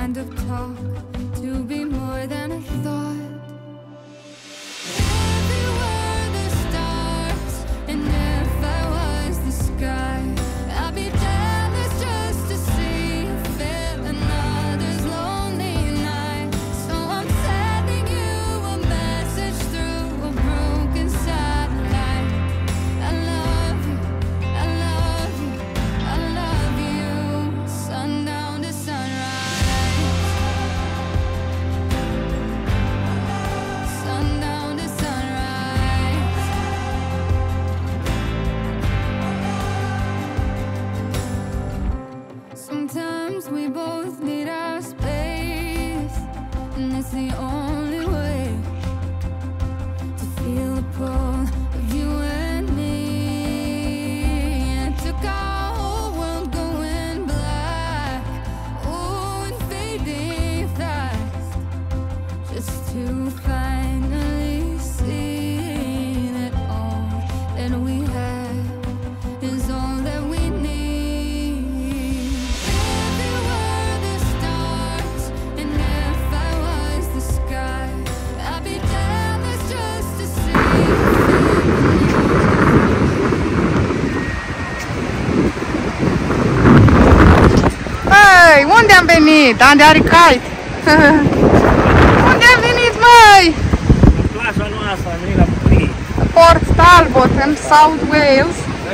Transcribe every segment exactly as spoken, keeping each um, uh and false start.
kind of talk to be more than I thought. Everywhere the stars, and if I was the sky, I'd be jealous just to see you feel another's lonely night. So I'm sending you a message through a broken satellite. I love you, I love you, I love you. Sundown to sunrise, sundown to sunrise. Sometimes we both need our space, and it's the only way to feel the pull of you and me. It took our whole world going black, oh, and fading fast, just to finally see that all that we have is all that we need. Everywhere the stars, and if I was the sky, I'd be jealous just to see you. Măi, unde am venit? Unde are kite? Unde am venit, măi? În plaja noastră, am venit la bucurie. Port Talbot, în South Wales.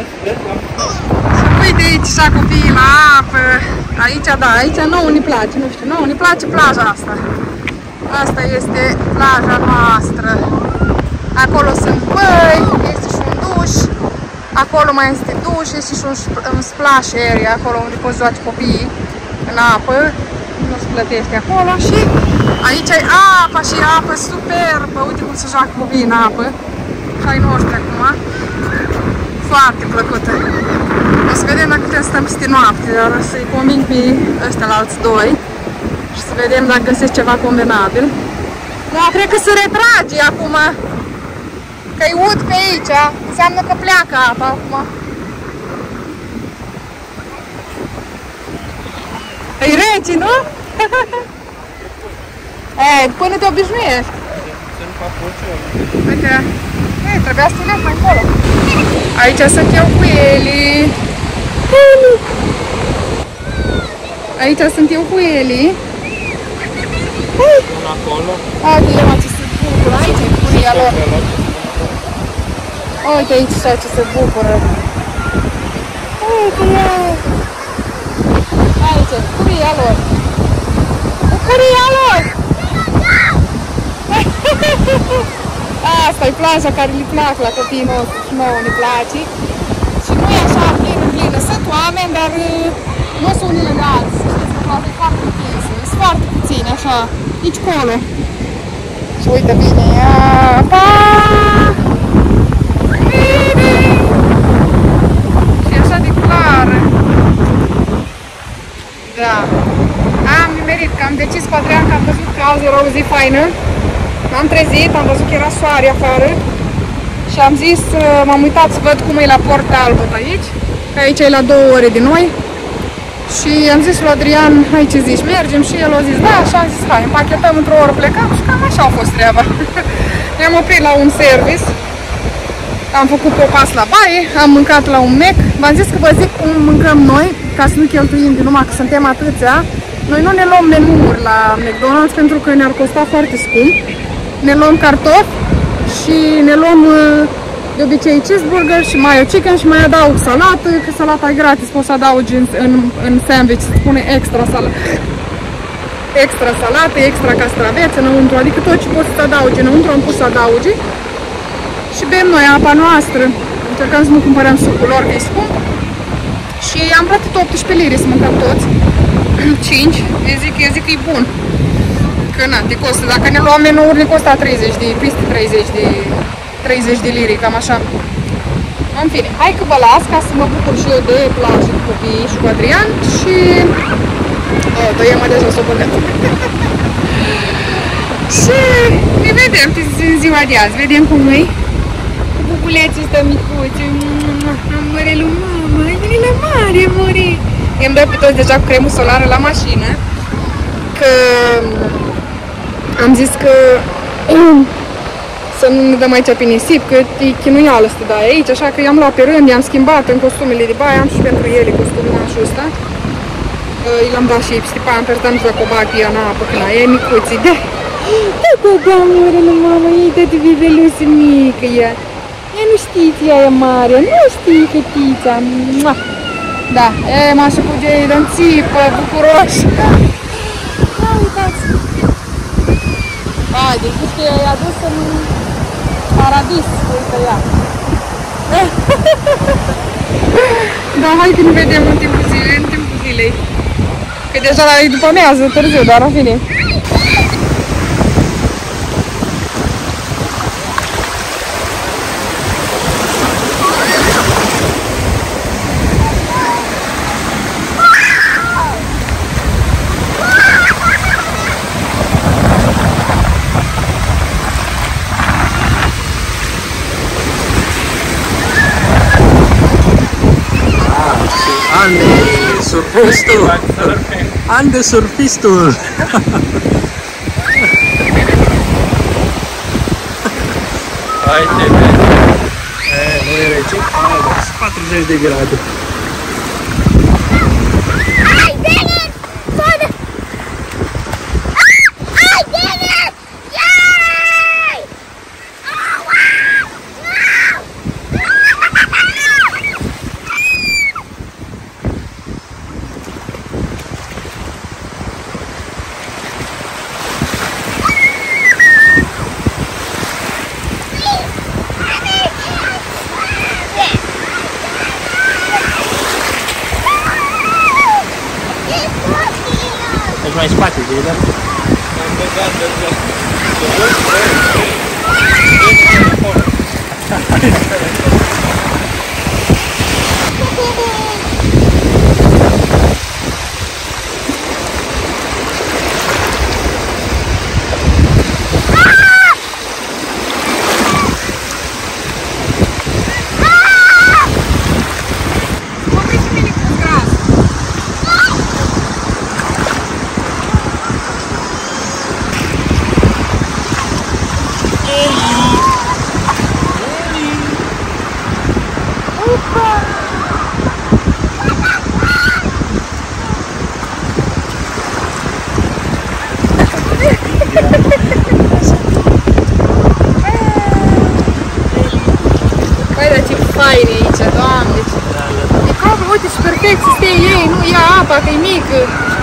Uite aici așa copiii la apă. Aici, da, aici nouă ne place, nu știu, nouă ne place plaja asta. Asta este plaja noastră. Acolo sunt băi, este și un duș. Acolo mai este duș, este și un, un splash area, acolo unde poți joace copiii în apă. Nu se plătește acolo. Și aici e apa și apă superbă. Uite cum se joacă copiii în apă. Și ai noștri acum. Foarte plăcută. O să vedem dacă putem să stăm peste noapte, dar o să-i conving pe ăștia la alți doi. Și să vedem dacă găsesc ceva convenabil. Da, cred că se retrage acum. Că-i ud pe aici, înseamnă că pleacă apa acum. E rece, nu? E, până te obișnuiești. Uite, e, trebuia să te mai acolo. Aici sunt eu cu Eli. Aici sunt eu cu Eli. Acolo. Uite, Lema ce se bucură, aici e curia lor. Uite aici așa ce se bucură. Uite ea. Aici e curia lor. Curia lor! Asta e plaja care le plac la copiii noștri și nouă ne place. Și nu e așa plină, plină. Sunt oameni, dar nu sunt ilegali. Să știți că plaja e foarte întinsă. Sunt foarte puțini, așa, nici colo. Și uite, vine apa! Vine! Și e așa de clară. Da. Am nimerit că am decis cu Adrian că am văzut că azi era o zi faină. M-am trezit, am văzut că era soare afară și am zis, m-am uitat să văd cum e la Port Talbot aici, că aici e la două ore de noi. Și am zis lui Adrian, hai ce zici, mergem? Și el a zis, da, și am zis, hai, împachetăm într-o oră, plecăm și cam așa a fost treaba. Ne-am oprit la un service, am făcut popas la baie, am mâncat la un Mac. V-am zis că vă zic cum mâncăm noi, ca să nu cheltuim, numai că suntem atâția. Noi nu ne luăm menuuri la McDonald's pentru că ne-ar costa foarte scump. Ne luăm cartofi și ne luăm de obicei cheeseburger și mayo chicken și mai adaug salată, că salata e gratis, poți să adaugi în, în, în sandwich, se spune extra salată. Extra salată, extra castraveți înăuntru, adică tot ce poți să adaugi înăuntru am pus să adaugi. Și bem noi apa noastră. Încercăm să nu cumpărăm sucul lor, că e scump. Și am plătit optsprezece lire să mâncăm toți. cinci. Eu zic, eu zic că e bun. Că na, te costă, dacă ne luăm menouri, ne costa treizeci de, peste treizeci de, treizeci de lire, cam așa. În fine, hai că vă las ca să mă bucur și eu de plajă cu copiii și cu Adrian și... O, tăiem de jos o băgăm. Și ne vedem în ziua de azi, vedem cum e. Cu buculeții ăsta micuți, amărelul mama, e la mare, amore. I-am dat pe toți deja cu cremă solară la mașină. că am zis că să nu ne dăm aici pe nisip, că e chinuială să te dai aici, așa că i-am luat pe rând, i-am schimbat în costumele de baie, am și pentru ele costumașul ăsta. I l-am dat și Stepan, per tant să cobac ea în apă, când e micuții, da. Da, da, da, mură, mamă, ei dă de bebeluță mică, ea. Ea nu știți, ea e mare, nu știi, fetița. Da, e, m-așa cu Jayden, țipă, bucuroși. Da, uitați. Haide, zici că i-a adus în paradis, uite ea. Da, hai că ne vedem în timpul zilei, în timpul zilei. Că deja e după amiază, târziu, dar în fine. Ande surfistul! Ande surfistul! Hai te vezi! Nu e rece? patruzeci de grade. Hai, Dennis! Soară! Hai, Dennis! Yay! Oh, wow! Deci mai spate, de da? Faine aici, Doamne! E ca, uite, și perfect să stea ei, nu ia apa, că e mică.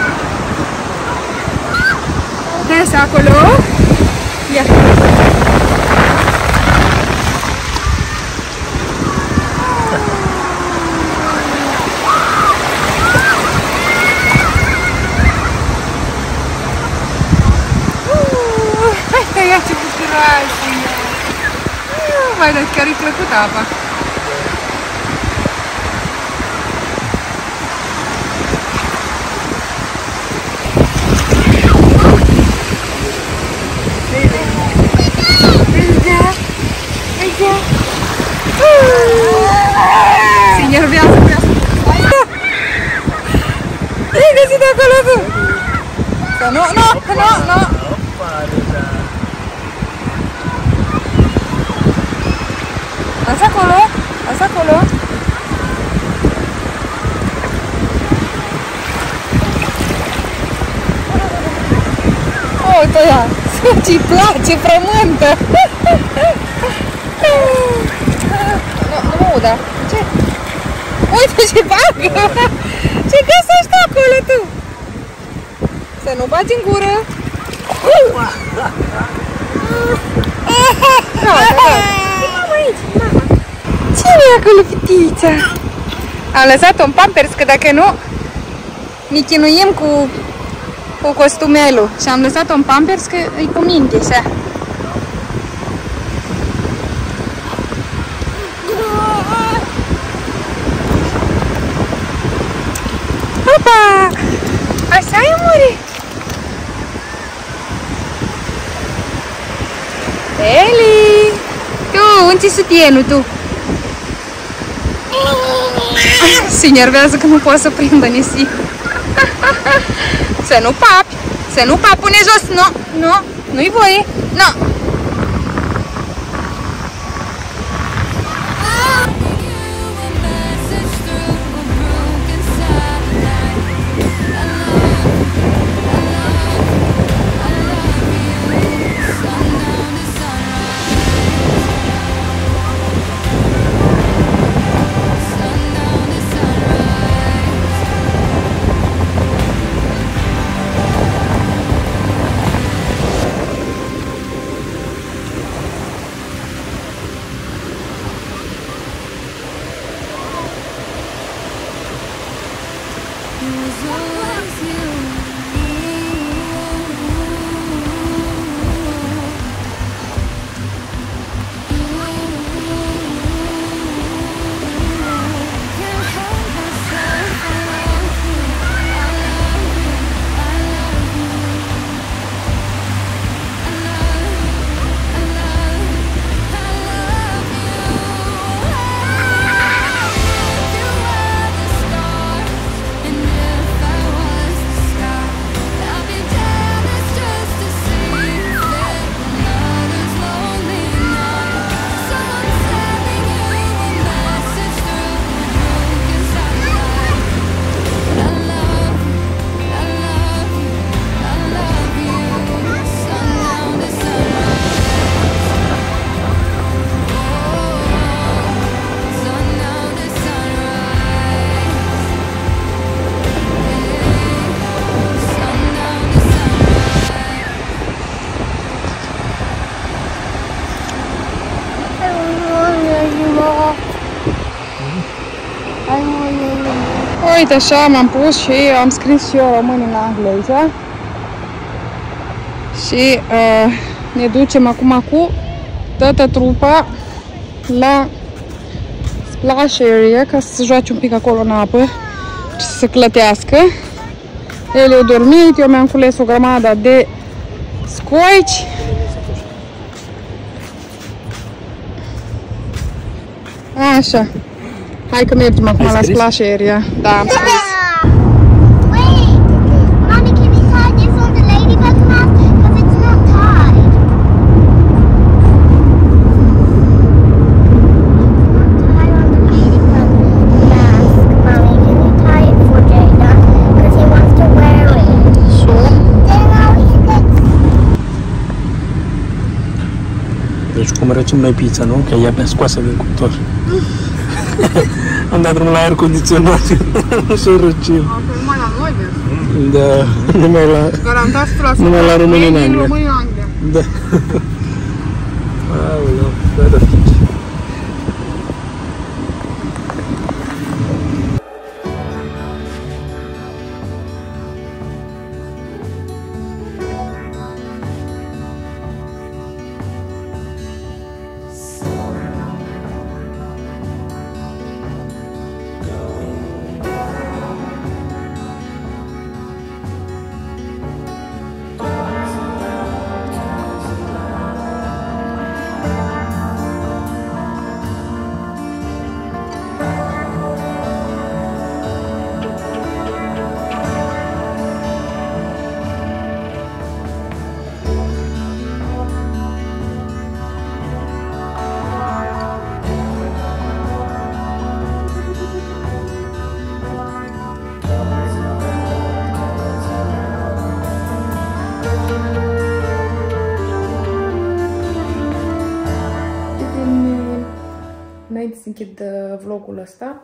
Des acolo. Ia. Hai, ia ce bucuroasă! Vai, dar chiar-i plăcut apa. Se enervează, vrea să... Ei, găsit acolo tu! Să nu, nu, nu, nu! Asta acolo, asta acolo. Oh, uite ea! Ce-i place, frământă! Nu, nu mă udă. Ce? Uite ce bagă! Ce găsești acolo tu? Să nu bagi în gură! Ce-i acolo, fetița? Am lăsat-o în Pampers, că dacă nu ne chinuim cu, cu costumelul. Și am lăsat-o în Pampers, că e cu minte, așa. Opa! Așa e, muri? Eli! Tu, unde sunt tienul, tu? Se enervează că nu poate să prindă nisip. Să nu papi! Să nu papune jos, nu, nu, nu-i voie, nu. Uite așa m-am pus și am scris și eu român în engleză. Și uh, ne ducem acum cu toată trupa la splash area ca să se joace un pic acolo în apă și să se clătească. El e dormit, eu mi-am cules o grămadă de scoici. Așa. Hai că mergem acum la splash area. Da, am scris. Wait! Mommy, can we tie this on the ladybug mask? Because it's not tied. Tie on the ladybug mask, Mommy. Can you tie it for Jada? Because he wants to wear it. Sure. Then I'll eat it. Deci cum răcim noi pizza, nu? Că e abia scoasă din cuptor. Am dat drumul la aer condiționat. Nu să răcim. Numai la noi, da, numai la... garantat la numai la români în Anglia. Români în Anglia. Da. Aoleu, fără fici. Înainte să închid vlogul ăsta,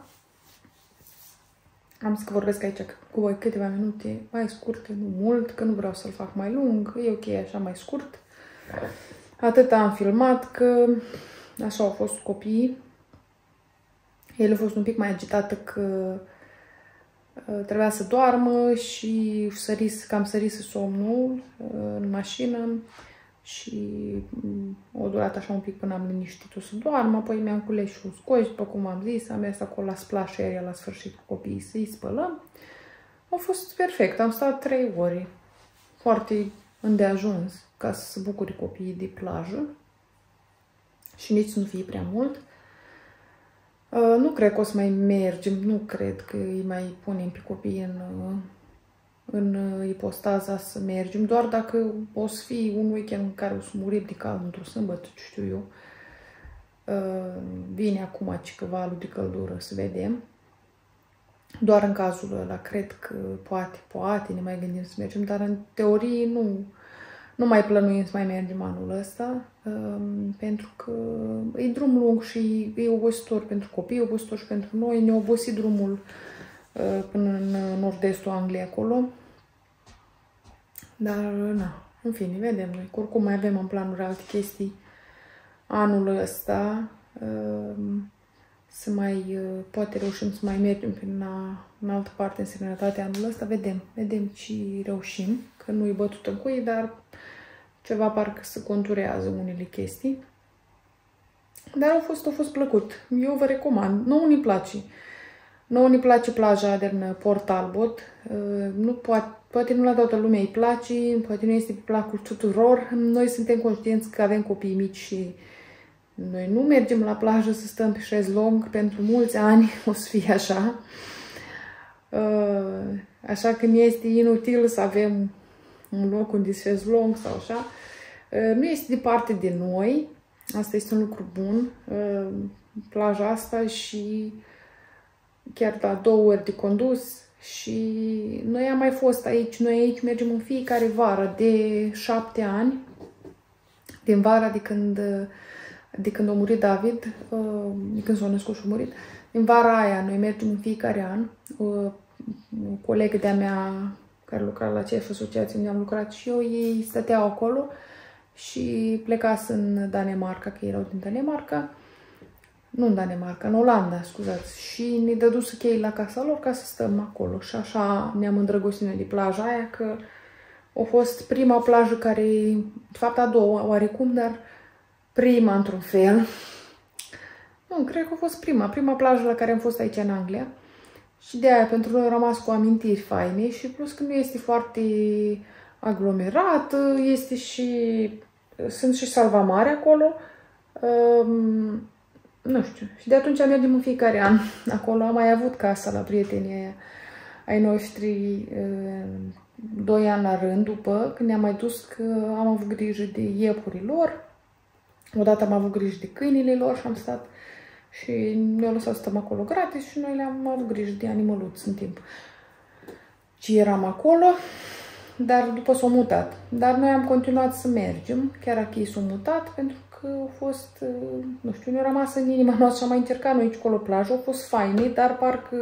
am să vorbesc aici cu voi câteva minute mai scurte, nu mult, că nu vreau să-l fac mai lung, e ok așa mai scurt. Atât am filmat, că așa au fost copiii. El a fost un pic mai agitată că trebuia să doarmă și săris, cam sărise somnul în mașină. Și o durat așa un pic până am liniștit-o să doarmă, apoi mi-am cules și un scoici, după cum am zis, am mers acolo la splash area la sfârșit cu copiii să-i spălăm. A fost perfect, am stat trei ore, foarte îndeajuns ca să se bucure copiii de plajă și nici să nu fie prea mult. Uh, nu cred că o să mai mergem, nu cred că îi mai punem pe copii în, uh, în ipostaza să mergem, doar dacă o să fie un weekend în care o să murim de cald într-o sâmbătă, ce știu eu. Vine acum că valul de căldură, să vedem. Doar în cazul ăla, cred că poate, poate, ne mai gândim să mergem, dar în teorie nu, nu mai plănuim să mai mergem anul ăsta, pentru că e drum lung și e obositor pentru copii, obositor și pentru noi, ne-a obosit drumul până în nord-estul Angliei acolo. Dar, na, în fine, vedem noi. Oricum mai avem în planuri alte chestii anul ăsta. Să mai, poate reușim să mai mergem prin în altă parte în sănătate anul ăsta. Vedem, vedem ce reușim. Că nu e bătut în cui, dar ceva parcă se conturează unele chestii. Dar au fost, au fost plăcut. Eu vă recomand. Nouă ne place. Nouă ne place plaja din Port Talbot. Nu poate, poate nu la toată lumea îi place, poate nu este pe placul tuturor. Noi suntem conștienți că avem copii mici și noi nu mergem la plajă să stăm pe șezlong pentru mulți ani, o să fie așa. Așa că mi este inutil să avem un loc unde șezlong sau așa. Nu este departe de noi. Asta este un lucru bun. Plaja asta și chiar la două ori de condus și noi am mai fost aici, noi aici mergem în fiecare vară de șapte ani, din vara de când, de când a murit David, de când s-a născut și a murit, din vara aia noi mergem în fiecare an. O, o colegă de-a mea care lucra la C F Asociație, unde am lucrat și eu, ei stăteau acolo și plecați în Danemarca, că erau din Danemarca. Nu în Danemarca, în Olanda, scuzați. Și ne dăduse chei la casa lor ca să stăm acolo. Și așa ne-am îndrăgostit noi de plaja aia, că a fost prima plajă care, de fapt a doua oarecum, dar prima într-un fel. Nu, cred că a fost prima, prima plajă la care am fost aici în Anglia. Și de aia pentru noi a rămas cu amintiri faine și plus că nu este foarte aglomerat, este și, sunt și salvamare acolo. Um, Nu știu. Și de atunci mergem în fiecare an. Acolo am mai avut casa la prietenii aia ai noștri doi ani la rând după, când ne-am mai dus, că am avut grijă de iepurii lor. Odată am avut grijă de câinile lor și am stat și ne-au lăsat să stăm acolo gratis și noi le-am avut grijă de animăluți în timp ce eram acolo. Dar după s-au mutat. Dar noi am continuat să mergem, chiar aici s-au mutat, pentru că au fost, nu știu, ne-a rămas în inima noastră și am mai încercat noi aici acolo plajă, au fost faine, dar parcă,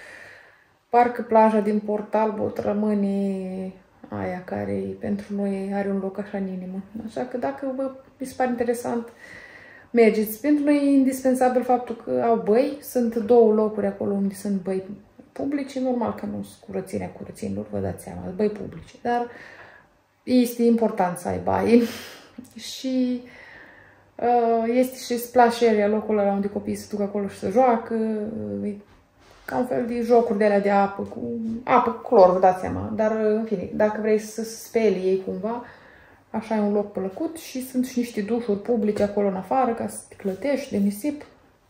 parcă plaja din Port Talbot rămâne aia care pentru noi are un loc așa în inimă. Așa că dacă vă vi se pare interesant, mergeți. Pentru noi e indispensabil faptul că au băi, sunt două locuri acolo unde sunt băi publice, normal că nu sunt curățirea curățenilor, vă dați seama, băi publice, dar este important să ai baie și uh, este și splash area, locul ăla unde copiii se duc acolo și se joacă, e ca un fel de jocuri de alea de apă, cu apă, cu clor, vă dați seama, dar în fine, dacă vrei să speli ei cumva, așa e un loc plăcut și sunt și niște dușuri publice acolo în afară ca să te clătești de nisip.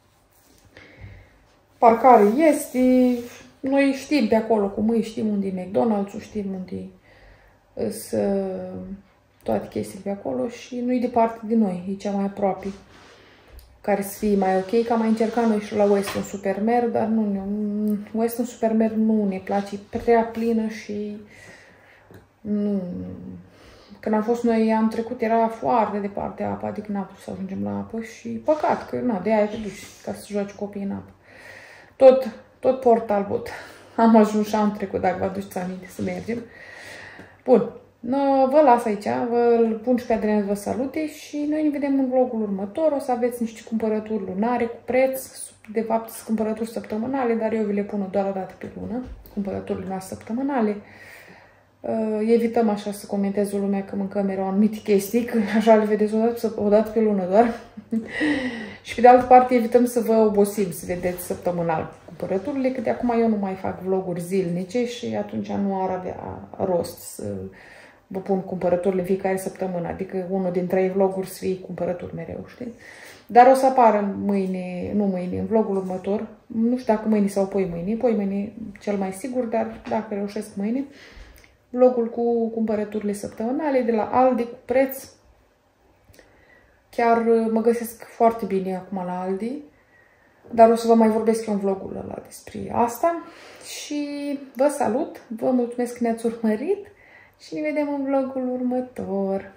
Parcare este, noi știm pe acolo cum e, știm unde e McDonald's-ul, știm unde sunt toate chestiile pe acolo și nu e departe de noi, e cea mai aproape, care să fie mai ok, că am mai încercat noi și la Weston Supermare, dar nu ne, Weston Supermare nu ne place, e prea plină și nu. Când am fost noi, am trecut, era foarte departe apa, adică n-am putut să ajungem la apă și păcat, că na, de aia te duci ca să joci copiii în apă. Tot, tot Port Talbot am ajuns și am trecut, dacă vă aduceți aminte să mergem. Bun, no, vă las aici, vă pun și pe Adrian să vă salute și noi ne vedem în vlogul următor. O să aveți niște cumpărături lunare cu preț, de fapt sunt cumpărături săptămânale, dar eu vi le pun doar o dată pe lună, cumpărăturile noastre săptămânale. Uh, evităm așa să comenteze lumea că mâncăm mereu anumite chestii, că așa le vedeți o dată, o dată pe lună doar. Și pe de altă parte evităm să vă obosim, să vedeți săptămânal cumpărăturile, că de acum eu nu mai fac vloguri zilnice și atunci nu ar avea rost să vă pun cumpărăturile fiecare săptămână, adică unul din trei vloguri să fie cumpărături mereu, știi? Dar o să apară mâine, nu mâine, în vlogul următor, nu știu dacă mâine sau poi mâine, poi mâine cel mai sigur, dar dacă reușesc mâine, vlogul cu cumpărăturile săptămânale de la Aldi cu preț. Chiar mă găsesc foarte bine acum la Aldi, dar o să vă mai vorbesc eu în vlogul ăla despre asta. Și vă salut, vă mulțumesc că ne-ați urmărit și ne vedem în vlogul următor.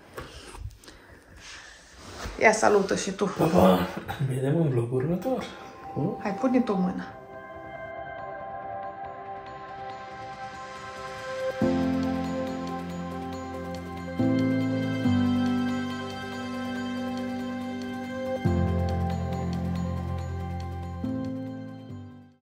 Ia salută și tu. Pa, pa. Ne vedem în vlogul următor. Hai, pune tu mâna.